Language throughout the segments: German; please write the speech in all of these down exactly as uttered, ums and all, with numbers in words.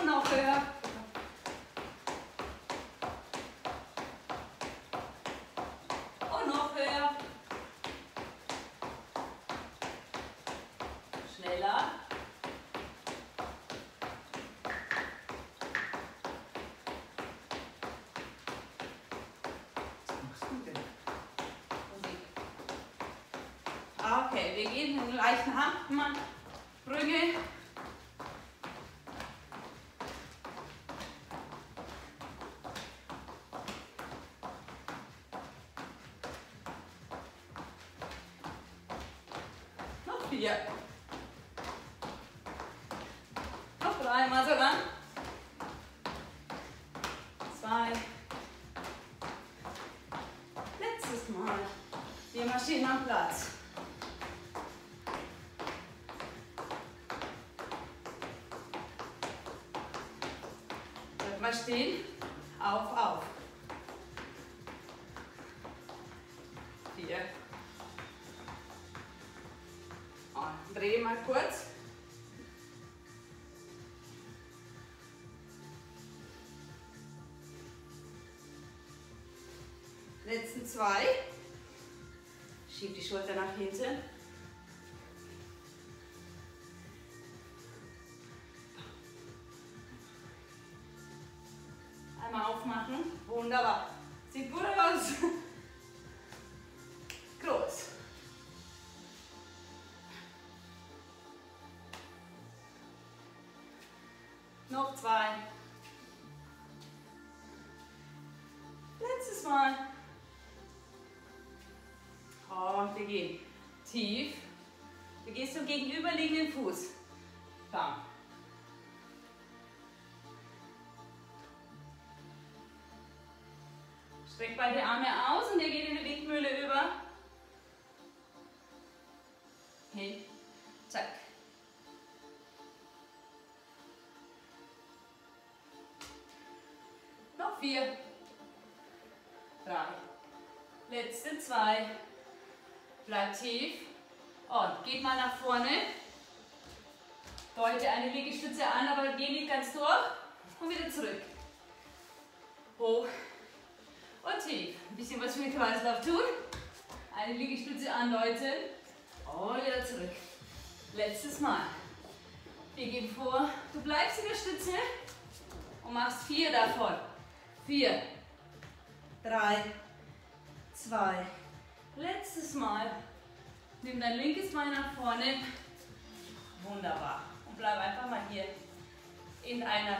Und noch höher. Und noch höher. Schneller. Okay, wir gehen in den leichten Handsprünge. Noch vier. Noch dreimal so lang. Zwei. Letztes Mal. Wir marschieren am Platz. Mal stehen, auf, auf. Vier. Und dreh mal kurz. Letzten zwei. Schieb die Schulter nach hinten. Aufmachen. Wunderbar. Sieht gut aus. Groß. Noch zwei. Letztes Mal. Und wir gehen tief. Du gehst zum gegenüberliegenden Fuß. Bam. Streck beide Arme aus und ihr geht in die Windmühle über. Hin. Zack. Noch vier. Drei. Letzte zwei. Bleibt tief. Und geht mal nach vorne. Deute eine Liegestütze an, aber geh nicht ganz durch. Und wieder zurück. Hoch. Und tief. Ein bisschen was für den Kreislauf tun. Eine Liegestütze andeuten. Und wieder zurück. Letztes Mal. Wir gehen vor. Du bleibst in der Stütze und machst vier davon. Vier. Drei. Zwei. Letztes Mal. Nimm dein linkes Bein nach vorne. Wunderbar. Und bleib einfach mal hier in einer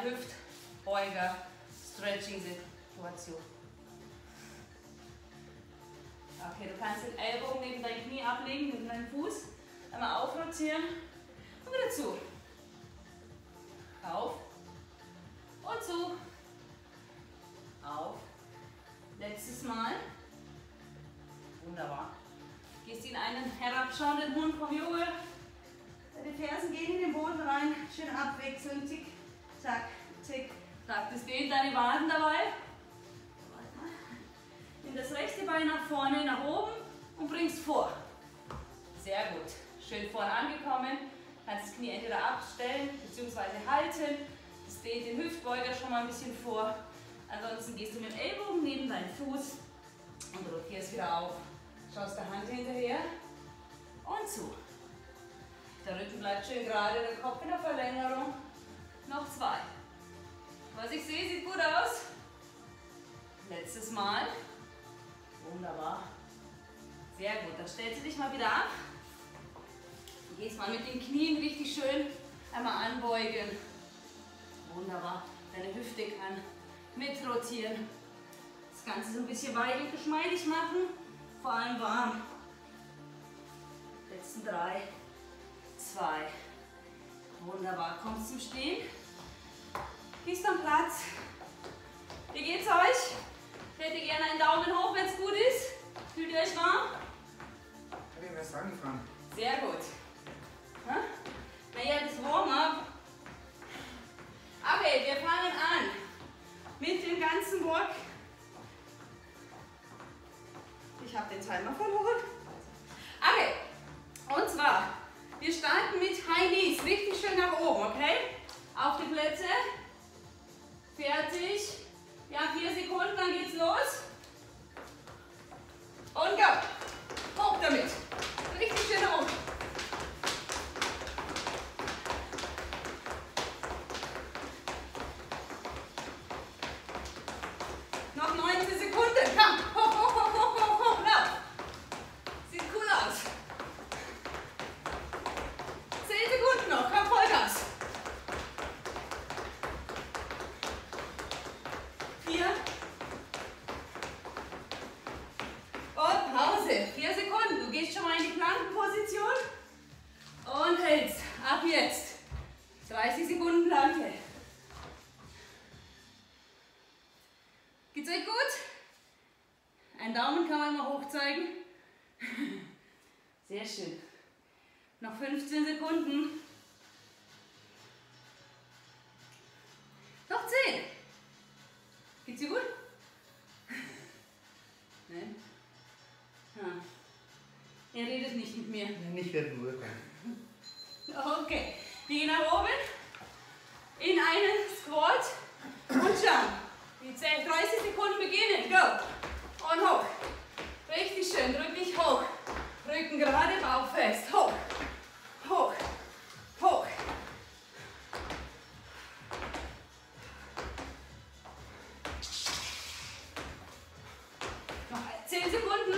Hüftbeuger-Stretching-Situation. Okay, du kannst den Ellbogen neben dein Knie ablegen, neben deinen Fuß. Einmal aufrotieren und wieder zu. Auf und zu. Auf. Letztes Mal. Wunderbar. Gehst in einen herabschauenden Hund vom Yoga. Deine Fersen gehen in den Boden rein. Schön abwechseln. Tick, zack, tick. Praktisch dehnt deine Waden dabei. Nimm das rechte Bein nach vorne, nach oben und bringst vor. Sehr gut. Schön vorne angekommen. Kannst das Knie entweder abstellen bzw. halten. Das dehnt den Hüftbeuger schon mal ein bisschen vor. Ansonsten gehst du mit dem Ellbogen neben deinen Fuß und rotierst wieder auf. Schaust der Hand hinterher und zu. Der Rücken bleibt schön gerade, der Kopf in der Verlängerung. Noch zwei. Was ich sehe, sieht gut aus. Letztes Mal. Wunderbar. Sehr gut. Dann stellst du dich mal wieder ab. Du gehst mal mit den Knien richtig schön einmal anbeugen. Wunderbar. Deine Hüfte kann mitrotieren. Das Ganze so ein bisschen weich und geschmeidig machen. Vor allem warm. Letzten drei. Zwei. Wunderbar. Kommst zum Stehen. Gehst am Platz. Wie geht's euch? Ich hätte gerne einen Daumen hoch, wenn es gut ist. Fühlt ihr euch warm? Ich habe erst angefangen. Sehr gut. Naja, das Warm-up. Okay, wir fangen an mit dem ganzen Block. Ich habe den Timer verloren. Okay, und zwar, wir starten mit High Knees, richtig schön nach oben, okay? Auf die Plätze, Komm, hoch, hoch, hoch, hoch, hoch, hoch, lauf. Sieht cool aus. zehn Sekunden noch, komm, Vollgas. vier. Und Pause. vier Sekunden. Du gehst schon mal in die Plankenposition und hältst. Ab jetzt. dreißig Sekunden Planke. Geht's euch gut? Ein Daumen kann man mal hoch zeigen. Sehr schön. Noch fünfzehn Sekunden. Noch zehn. Geht's dir gut? Nein? Ah. Er redet nicht mit mir. Nicht werden Ruhe kommen. Okay. Wir gehen nach oben in einen Squat und Jump. Die dreißig Sekunden beginnen. Go. Und hoch. Richtig schön. Drück dich hoch. Rücken gerade, Bauch fest. Hoch. Hoch. Hoch. Noch zehn Sekunden.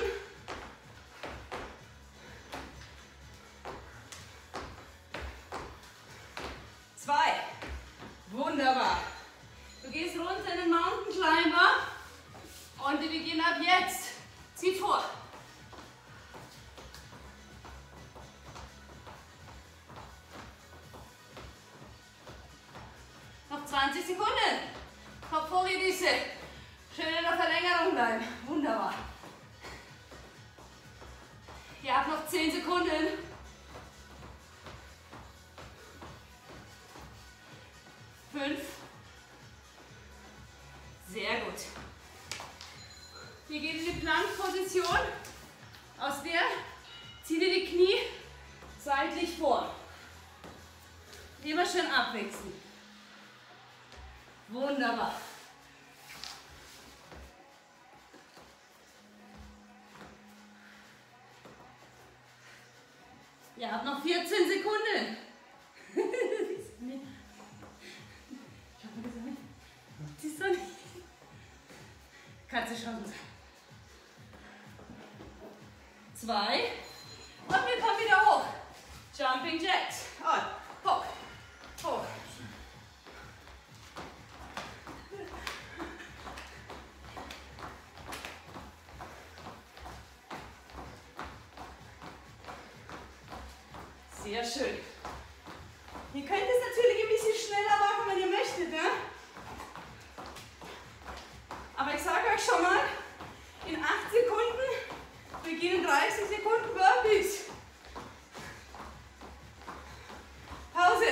Zwei. Wunderbar. Du gehst runter in den Mountain Climber und wir beginnen ab jetzt. Zieh vor. Noch zwanzig Sekunden. Kopf hoch in diese. Schön in der Verlängerung bleiben. Wunderbar. Ihr habt noch zehn Sekunden. Fünf. Sehr gut. Wir gehen in die Plankposition. Aus der zieht ihr die Knie seitlich vor. Immer schön abwechseln. Wunderbar. Ihr habt noch vierzehn Sekunden. Siehst du nicht? Kannst du schon sein. Zwei. Und wir kommen wieder hoch. Jumping Jacks. Und hoch. Hoch. Sehr schön. Ihr könnt es natürlich ein bisschen schneller machen, wenn ihr möchtet, ne? Aber ich sage euch schon mal, in acht Sekunden beginnen dreißig Sekunden Burpees. Pause.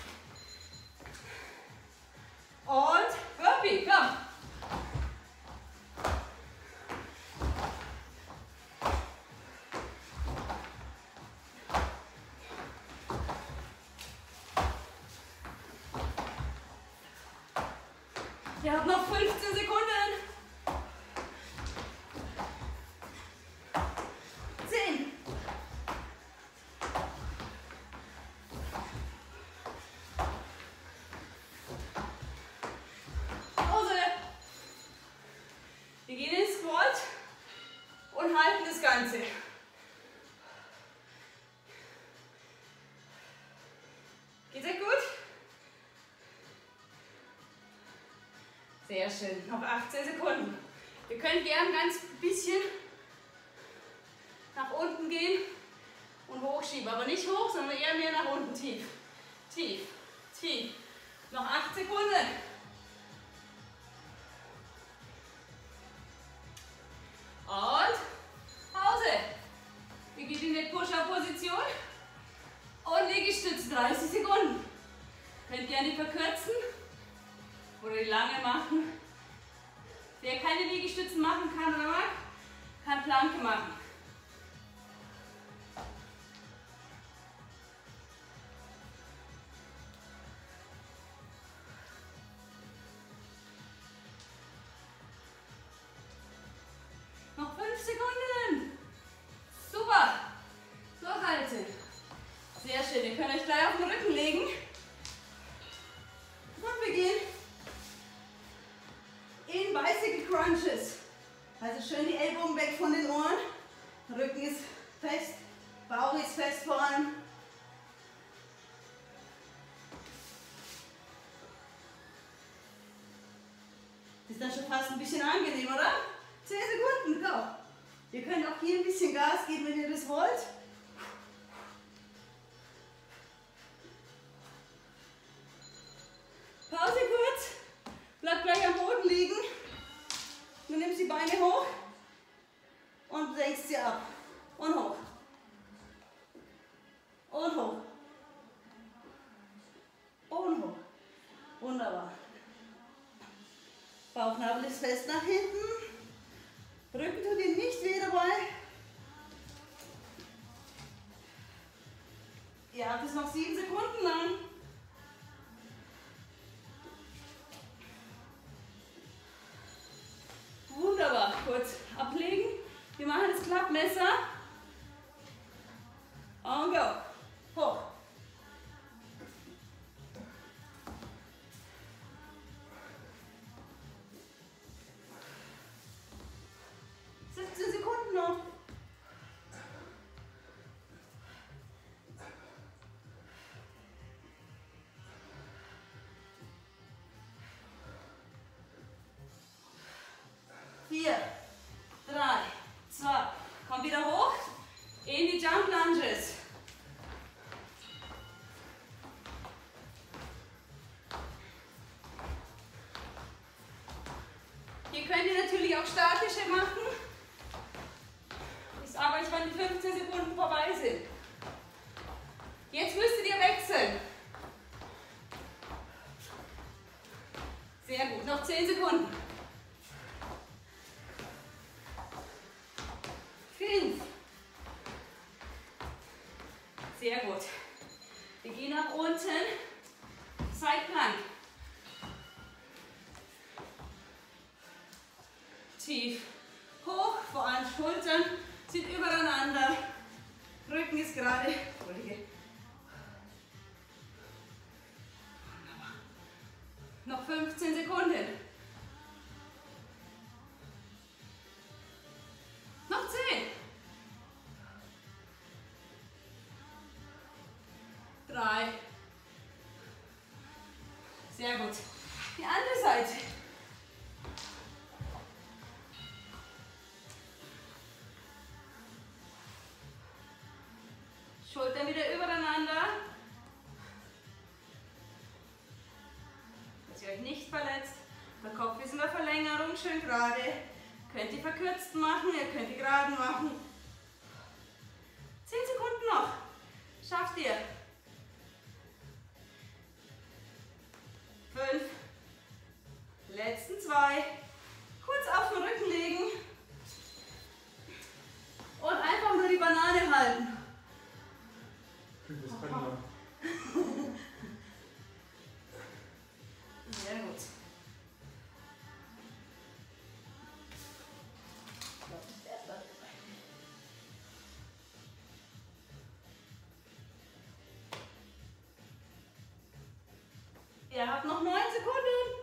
Und Burpee, komm. Ihr habt noch fünfzehn Sekunden. zehn. Pause. Wir gehen in den Squat und halten das Ganze. Geht's euch gut? Sehr schön. Noch achtzehn Sekunden. Ihr könnt gern ganz bisschen nach unten gehen und hochschieben. Aber nicht hoch, sondern eher mehr nach unten. Tief. Tief. Tief. Noch acht Sekunden. Und Pause. Wir gehen in die Push-Up-Position und Liegestütz dreißig Sekunden. Könnt gerne verkürzen oder die lange machen. Wer keine Liegestützen machen kann oder mag, kann Planke machen. Noch fünf Sekunden. Super. Durchhalten. Sehr schön. Ihr könnt euch gleich auf den Rücken legen. Und wir gehen in Bicycle Crunches. Also Also schön die Ellbogen weg von den Ohren. Rücken ist fest, Bauch ist fest vor allem. Das ist dann schon fast ein bisschen angenehm, oder? zehn Sekunden, go. Ihr könnt auch hier ein bisschen Gas geben, wenn ihr das wollt. Pause kurz. Bleibt gleich am Boden liegen. Du nimmst die Beine hoch und senkst sie ab. Und hoch. Und hoch. Und hoch. Wunderbar. Bauchnabel ist fest nach hinten. Rücken tut Ihnen nicht weh dabei. Ihr habt es noch sieben Sekunden lang. Wunderbar. Kurz ablegen. Wir machen das Klappmesser. Und go. Hoch. siebzehn Sekunden noch. Vier, drei, zwei, komm wieder hoch in die Jump Lunges. Hier könnt ihr natürlich auch statische machen. Ich sage euch, wann die fünfzehn Sekunden vorbei sind. Jetzt müsstet ihr wechseln. Sehr gut, noch zehn Sekunden. fünf. Sehr gut. Wir gehen nach unten. Seitplank. Tief. Hoch, vor allem Schultern sind übereinander. Rücken ist gerade. Noch fünfzehn Sekunden. Noch zehn. drei. Sehr gut. Die andere Seite. Schultern wieder übereinander. Dass ihr euch nicht verletzt. Der Kopf ist in der Verlängerung, schön gerade. Könnt ihr verkürzt machen, ihr könnt die geraden machen. zehn Sekunden noch. Schafft ihr. fünf. Letzten zwei. Kurz auf den Rücken legen. Und einfach nur die Banane halten. Das kann man. Sehr gut. Ihr habt noch neun Sekunden.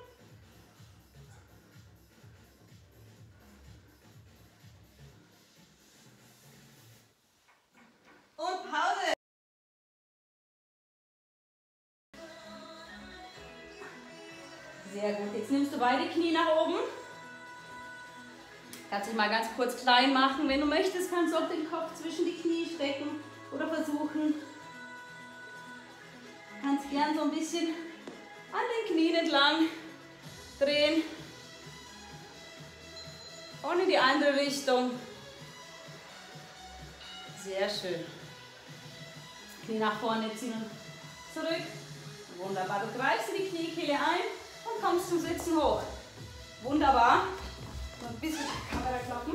Und Pause. Sehr gut. Jetzt nimmst du beide Knie nach oben. Kannst dich mal ganz kurz klein machen. Wenn du möchtest, kannst du auch den Kopf zwischen die Knie stecken oder versuchen. Kannst gern so ein bisschen an den Knien entlang drehen und in die andere Richtung. Sehr schön. Knie nach vorne ziehen und zurück. Wunderbar. Du greifst in die Kniekehle ein und kommst zum Sitzen hoch. Wunderbar. Noch ein bisschen Kamera klappen.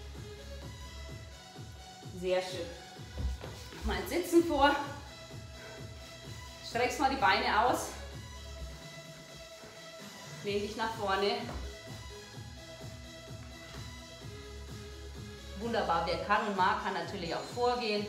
Sehr schön. Mal Sitzen vor. Streckst mal die Beine aus. Lehn dich nach vorne. Wunderbar. Wer kann und mag, kann natürlich auch vorgehen.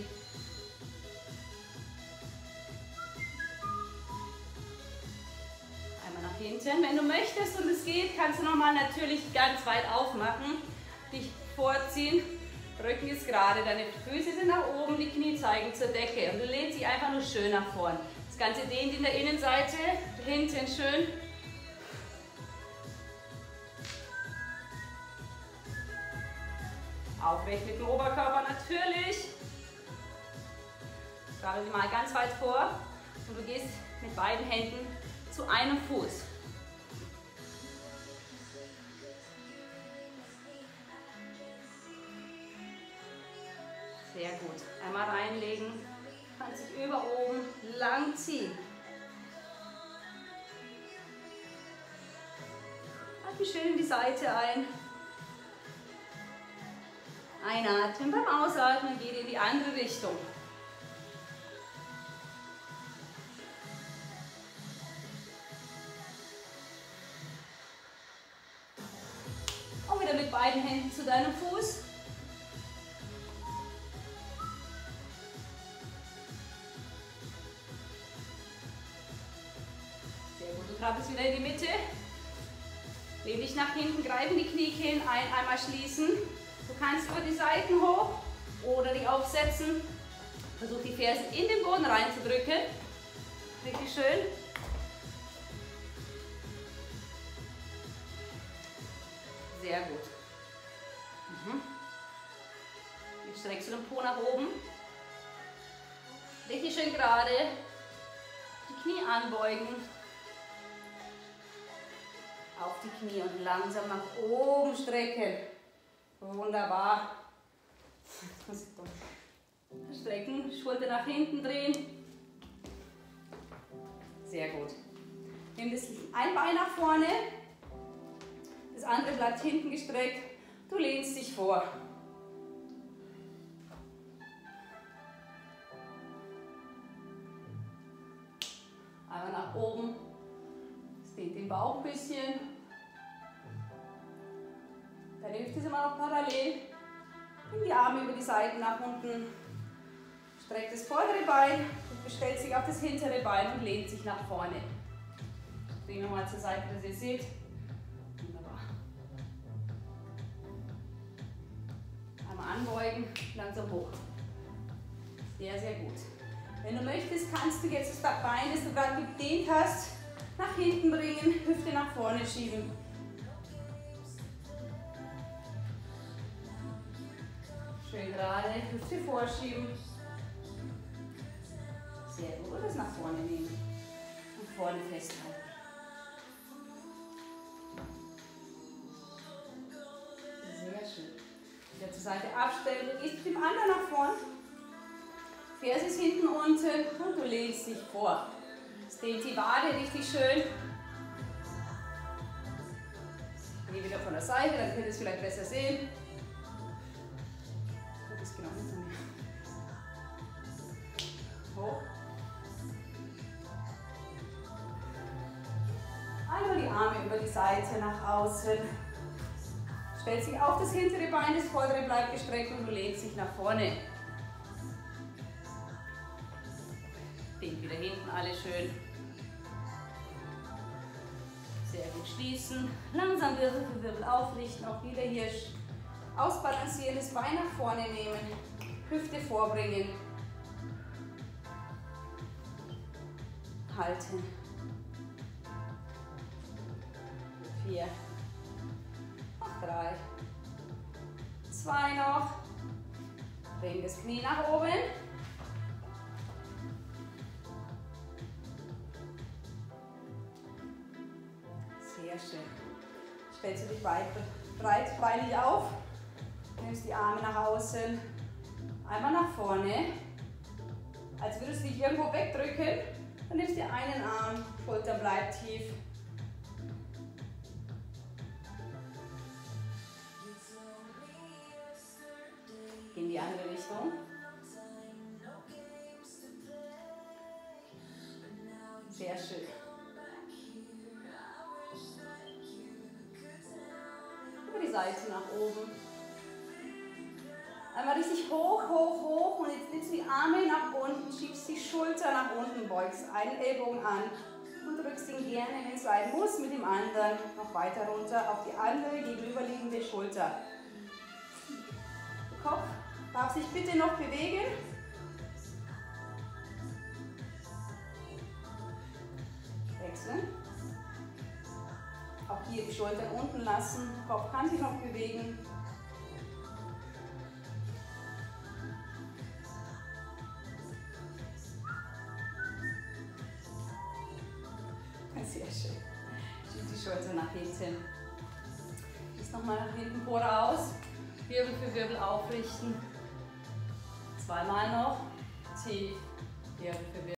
Einmal nach hinten. Wenn du möchtest und es geht, kannst du nochmal natürlich ganz weit aufmachen. Dich vorziehen. Rücken ist gerade, deine Füße sind nach oben, die Knie zeigen zur Decke. Und du lehnst dich einfach nur schön nach vorn. Das Ganze dehnt in der Innenseite, hinten schön. Aufrecht mit dem Oberkörper natürlich. Gerade mal ganz weit vor und du gehst mit beiden Händen zu einem Fuß. Sehr gut. Einmal reinlegen, kannst dich über oben lang ziehen. Atme schön in die Seite ein. Einatmen, beim Ausatmen geht in die andere Richtung. Und wieder mit beiden Händen zu deinem Fuß. Sehr gut, du krabbelst wieder in die Mitte. Lehn dich nach hinten, greifen die Kniekehlen ein, einmal schließen. Du kannst über die Seiten hoch oder die aufsetzen. Versuch die Fersen in den Boden reinzudrücken. Richtig schön. Sehr gut. Mhm. Jetzt streckst du den Po nach oben. Richtig schön gerade. Die Knie anbeugen. Auf die Knie und langsam nach oben strecken. Wunderbar. Strecken, Schulter nach hinten drehen. Sehr gut. Nimm das ein Bein nach vorne, das andere bleibt hinten gestreckt. Du lehnst dich vor. Einmal nach oben. Das dehnt den Bauch ein bisschen. Deine Hüfte ist immer noch parallel. Nimm die Arme über die Seiten nach unten. Streck das vordere Bein und bestellt sich auf das hintere Bein und lehnt sich nach vorne. Drehen wir mal zur Seite, dass ihr seht. Wunderbar. Einmal anbeugen, langsam hoch. Sehr, sehr gut. Wenn du möchtest, kannst du jetzt das Bein, das du gerade gedehnt hast, nach hinten bringen, Hüfte nach vorne schieben. Schön gerade, Hüfte vorschieben. Sehr gut. Und das nach vorne nehmen. Und vorne festhalten. Sehr schön. Wieder zur Seite abstellen. Du gehst mit dem anderen nach vorn. Ferse ist hinten unten und du lehnst dich vor. Es dehnt die Wade richtig schön. Geh wieder von der Seite, dann könnt ihr es vielleicht besser sehen. Genau hinter mir. Hoch. Einmal die Arme über die Seite nach außen. Stellt sich auf das hintere Bein, das vordere bleibt gestreckt und du lehnst dich nach vorne. Dehnt wieder hinten alles schön. Sehr gut schließen. Langsam Wirbel für Wirbel aufrichten. Auch wieder hier ausbalancieren, das Bein nach vorne nehmen, Hüfte vorbringen, halten, vier, noch drei, zwei noch, bring das Knie nach oben, sehr schön, stellst du dich weit, breitbeinig auf. Nimmst die Arme nach außen, einmal nach vorne, als würdest du dich irgendwo wegdrücken. Dann nimmst du einen Arm, Schulter bleibt tief. In die andere Richtung. Sehr schön. Über die Seite nach oben. Einmal richtig hoch, hoch, hoch und jetzt nimmst du die Arme nach unten, schiebst die Schulter nach unten, beugst einen Ellbogen an und drückst ihn gerne, wenn es sein muss, mit dem anderen noch weiter runter auf die andere gegenüberliegende Schulter. Kopf darf sich bitte noch bewegen. Wechseln. Auch hier die Schultern unten lassen, Kopf kann sich noch bewegen. Sehr schön. Schieb die Schultern nach hinten. Schließ nochmal nach hinten, Pore aus. Wirbel für Wirbel aufrichten. Zweimal noch. Tief. Wirbel für Wirbel.